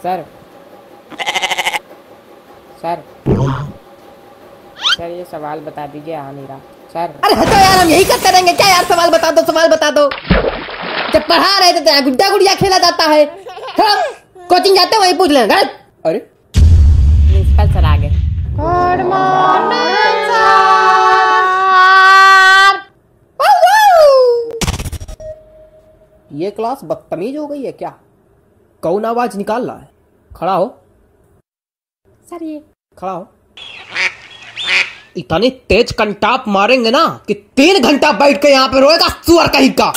Sir sir sir ये सवाल बता दीजिए, आ नहीं रहा सर। अरे हटो यार, हम यही करते रहेंगे क्या यार? सवाल बता दो, सवाल बता दो। जब पढ़ा रहे थे तो गुड्डा गुड़िया खेला जाता है। कोचिंग जाते वही पूछ लेंगे। अरे प्रिंसिपल सर आ गए। Good morning sir. ये क्लास बदतमीज हो गई है क्या? कौन आवाज निकाल रहा है? खड़ा हो सर। ये खड़ा हो। इतने तेज कंटाप मारेंगे ना कि 3 घंटा बैठ के यहाँ पे रोएगा सुअर कहीं का।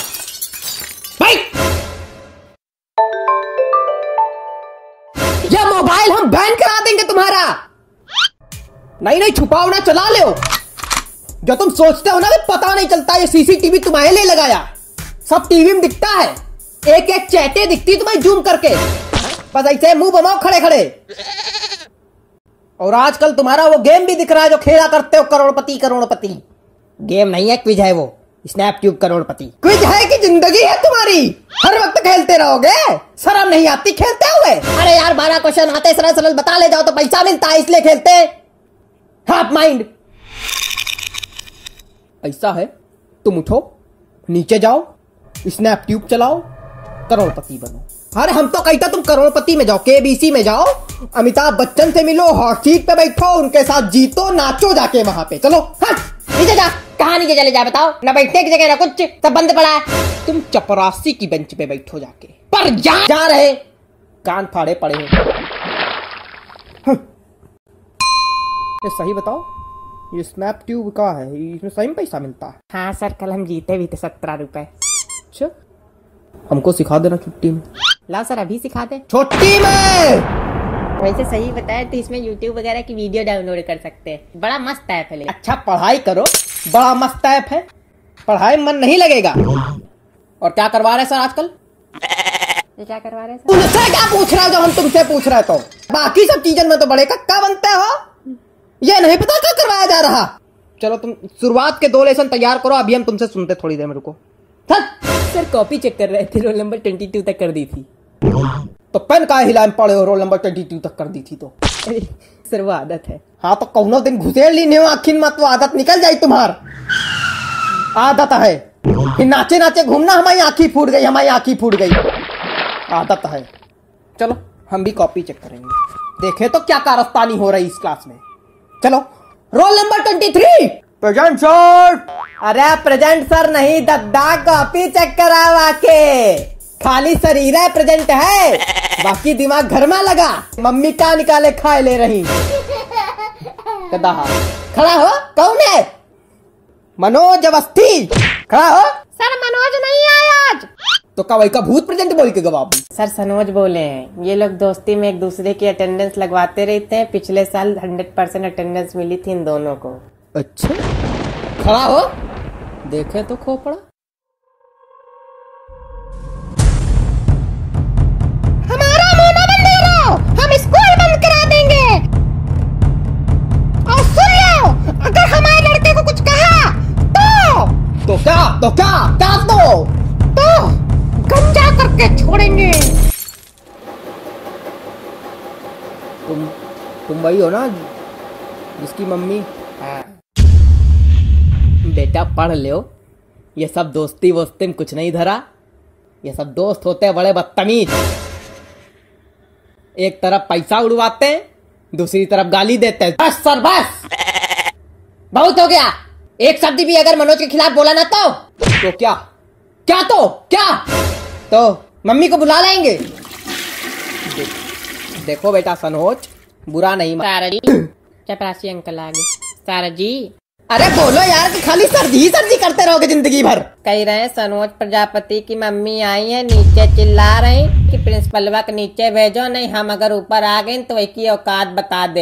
ये मोबाइल हम बैन करा देंगे तुम्हारा। नहीं छुपाओ ना, चला ले। जो तुम सोचते हो ना कि पता नहीं चलता, ये सीसीटीवी तुम्हारे लिए लगाया। सब टीवी में दिखता है, एक एक चैटे दिखती तुम्हें जूम करके। बस ऐसे मुंह बनाओ खड़े खड़े। और आजकल तुम्हारा वो गेम भी दिख रहा है जो खेला करते हो, करोड़पति। गेम नहीं है, क्विज है वो, स्नैपट्यूब करोड़पति। क्विज है कि जिंदगी है तुम्हारी? हर वक्त खेलते रहोगे? शर्म नहीं आती खेलते हुए? अरे यार 12 क्वेश्चन आते सरल सरल बता ले जाओ तो पैसा मिलता है, इसलिए खेलते। Half mind. ऐसा है, तुम उठो, नीचे जाओ, स्नैपट्यूब चलाओ, करोड़पति बनो। अरे हम तो कहता तुम करोड़पति में जाओ, केबीसी में जाओ, अमिताभ बच्चन से मिलो, हॉट सीट पे बैठो, उनके साथ जीतो, नाचो जाके वहां पे। चलो नीचे जा। कहाँ नीचे चले जा बताओ? ना बैठने की जगह ना कुछ, सब बंद पड़ा है। तुम चपरासी की बेंच पे बैठो जाके। पर जा रहे, कान फाड़े पड़े हो। ये सही बताओ, ये स्नैपट्यूब का है, इसमें सही में पैसा मिलता है? हाँ सर, कल हम जीते भी थे 17 रुपए। अच्छा, हमको सिखा देना छुट्टी में। लाओ सर, अभी सिखा दे। छुट्टी में वैसे सही बताया तो इसमें यूट्यूब वगैरह की वीडियो डाउनलोड कर सकते हैं, बड़ा मस्त ऐप है। अच्छा पढ़ाई करो, बड़ा मस्त ऐप है, पढ़ाई मन नहीं लगेगा। और क्या करवा रहे सर आजकल? ये क्या करवा रहे हैं सर? तुमसे क्या पूछ रहा है जो हम तुमसे पूछ रहे तो? बाकी सब चीजों में तो बड़े कक्का बनते हो, ये नहीं पता क्या करवाया जा रहा। चलो तुम शुरुआत के 2 लेसन तैयार करो, अभी हम तुमसे सुनते थोड़ी देर में। रुको सर, कॉपी चेक कर रहे थे, रोल नंबर 22 तक कर दी थी। तो पेन का हिला में पड़े हो, रोल नंबर 22 तक कर दी थी तो? सर वो आदत है। हाँ तो कौनो दिन घुसेड़ ली नहीं आखिर मत, वो आदत निकल जाई तुम्हार। आदत है कि नाचे नाचे घूमना, हमारी आंखी फूट गई, हमारी आंखी फूट गई, आदत है। चलो हम भी कॉपी चेक करेंगे, देखे तो क्या कारस्तानी हो रही इस क्लास में। चलो रोल नंबर 23। Present sir. अरे प्रेजेंट सर नहीं दद्दा, कॉपी चेक करावा के। खाली शरीर है प्रेजेंट है, बाकी दिमाग घर में लगा। मम्मी का निकाले खाए ले रही। खड़ा हो, कौन है? मनोज अवस्थी। खड़ा हो। सर मनोज नहीं आया आज। तो का वही का भूत प्रेजेंट बोल के गवाब? सर सनोज बोले हैं। ये लोग दोस्ती में एक दूसरे की अटेंडेंस लगवाते रहते हैं, पिछले साल 100% अटेंडेंस मिली थी इन दोनों को। अच्छा, खड़ा हो, देखे तो खोपड़ा। हमारा मुंह न बंद करो, हम स्कूल बंद करा देंगे। और सुन लो, अगर हमारे लड़के को कुछ कहा तो क्या तो गंजा करके छोड़ेंगे। तुम वही हो ना जिसकी मम्मी? हाँ। बेटा पढ़ लो, ये सब दोस्ती वोस्ती में कुछ नहीं धरा, ये सब दोस्त होते हैं बड़े बदतमीज। एक तरफ पैसा उड़वाते हैं, दूसरी तरफ गाली देते हैं। बस सर बस, बहुत हो गया। एक शब्द भी अगर मनोज के खिलाफ बोला ना तो क्या तो मम्मी को बुला लेंगे। देखो बेटा सनोज, बुरा नहीं सारा जी, चपरासी अंकल आ गए। सारा जी, अरे बोलो यार कि खाली सर्दी करते रहोगे जिंदगी भर। कह रहे हैं सनोज प्रजापति की मम्मी आई है, नीचे चिल्ला रही कि प्रिंसिपलवा के नीचे भेजो, नहीं हम अगर ऊपर आ गए तो एक ही औकात बता दे।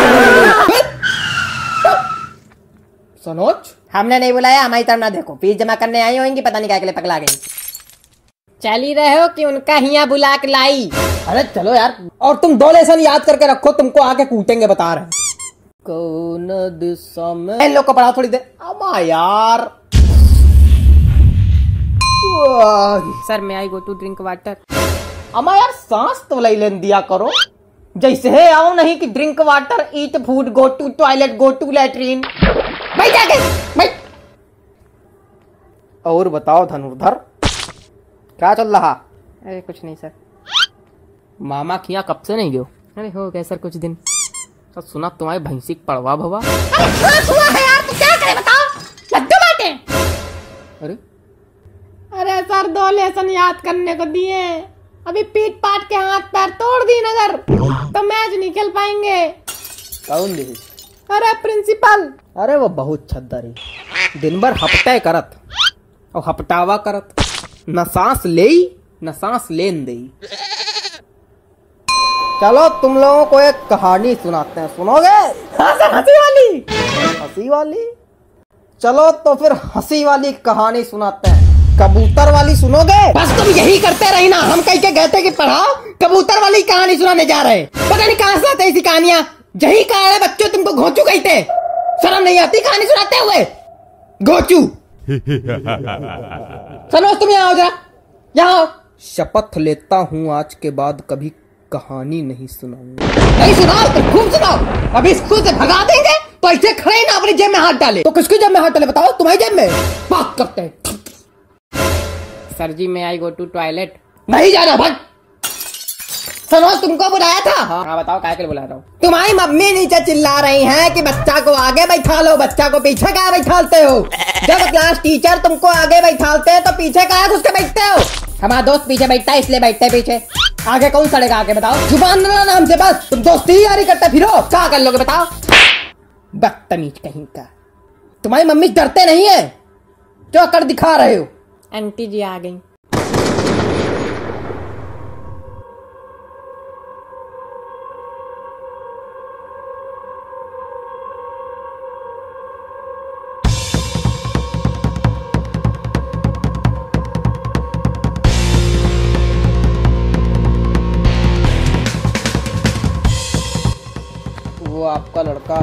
सनोज, हमने नहीं बुलाया, हमारी तरफ ना देखो, फीस जमा करने आई होंगी, पता नहीं क्या के लिए पगला गई। चल ही रहे हो कि उनका हिया बुला के लाई। अरे चलो यार, और तुम 2 लेसन याद करके रखो, तुमको आके कूटेंगे बता रहे। कौन दिशा में? इन लोग को पढ़ा थोड़ी देर। अमा यार। सर मैं I go to drink water. अमा यार सांस तो ले लेन दिया करो, जैसे है आओ नहीं कि drink water, eat food, go to toilet, go to latrine. भाई जाके भाई। और बताओ धनुर्धर, क्या चल रहा? अरे कुछ नहीं सर। मामा किया कब से नहीं गयो? अरे हो गए सर कुछ दिन। तो सुना तुम्हारी भैंसी पड़वा भवा। हुआ है यार, तो क्या करे बताओ, लड्डू बांटे। अरे अरे सर 2 लेसन याद करने को दिए, अभी पीट पाट के हाथ पैर तोड़ दी नजर, तो मैच नहीं खेल पाएंगे। कौन दे? अरे प्रिंसिपल। अरे वो बहुत छद्दरी, दिन भर हपटे करत और हपटावा करत, न सांस ले न सांस लेन दे। चलो तुम लोगों को एक कहानी सुनाते हैं, सुनोगे? हंसी वाली। हंसी वाली? चलो तो फिर हंसी वाली कहानी सुनाते हैं। कबूतर वाली सुनोगे? बस तुम यही करते रही ना, हम कह के गए थे कि पढ़ाओ, कबूतर वाली कहानी सुनाने जा रहे। पता नहीं कहां से आते ऐसी कहानियां, यही कारण है बच्चों तुमको घोंचू कहते। शर्म नहीं आती कहानी सुनाते हुए? घोंचू। चलो तुम यहाँ आओ जरा, यहाँ आओ। शपथ लेता हूँ आज के बाद कभी कहानी नहीं सुनाऊंगा। नहीं सुनाओ तो खूब सुनाओ, अभी स्कूल से भगा देंगे तो ऐसे खड़े ना अपनी जेब में हाथ डाले। तो किसकी जेब में हाथ डाले बताओ? तुम्हारी जेब में? बात करते हैं। सर जी मैं आई गो टू टॉयलेट। नहीं जाना भाग। सुनो तुमको बुलाया था। हाँ बताओ क्या के लिए बुला रहा हूँ? तुम्हारी मम्मी नीचे चिल्ला रही हैं कि बच्चा को आगे बैठा लो, बच्चा को पीछे कहाँ बैठालते हो? जब क्लास टीचर तुमको आगे बैठालते हैं तो पीछे कहाँ घुस के बैठते हो? हमारा दोस्त पीछे बैठता है इसलिए बैठते हैं पीछे। आगे कौन सड़ेगा आगे बताओ? जुबान ना नाम से बस तुम दोस्ती ही यारी करते फिरो, क्या कर लोगे बताओ? बदतमीज कहीं का। तुम्हारी मम्मी डरते नहीं है, जो कर दिखा रहे हो। आंटी जी आ गई। वो आपका लड़का।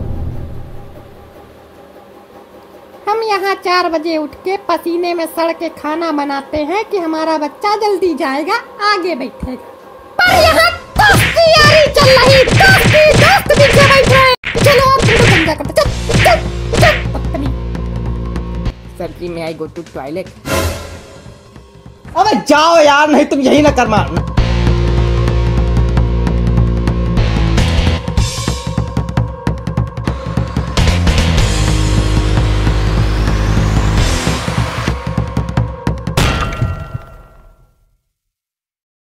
हम यहाँ 4 बजे उठ के पसीने में सड़ के खाना बनाते हैं कि हमारा बच्चा जल्दी जाएगा, आगे बैठेगा। पर यहाँ दोस्ती यारी चल रही, दोस्त पीछे बैठ रहे। चलो अब तुम समझा करते, चल बदतमीज। सर जी मैं आई गो टू टॉयलेट। अबे जाओ यार, नहीं तुम यही ना कर मारना।